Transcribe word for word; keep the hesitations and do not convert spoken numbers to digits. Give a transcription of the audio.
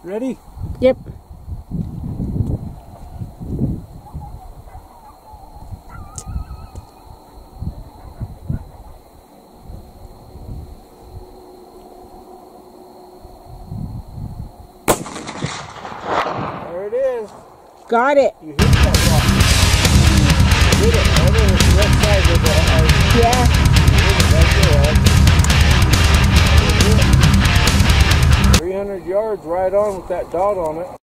Ready? Yep. There it is. Got it. You hit that rock. You hit it. Over the left side of the house. Yeah. You hit it right there. three hundred yards right on with that dot on it.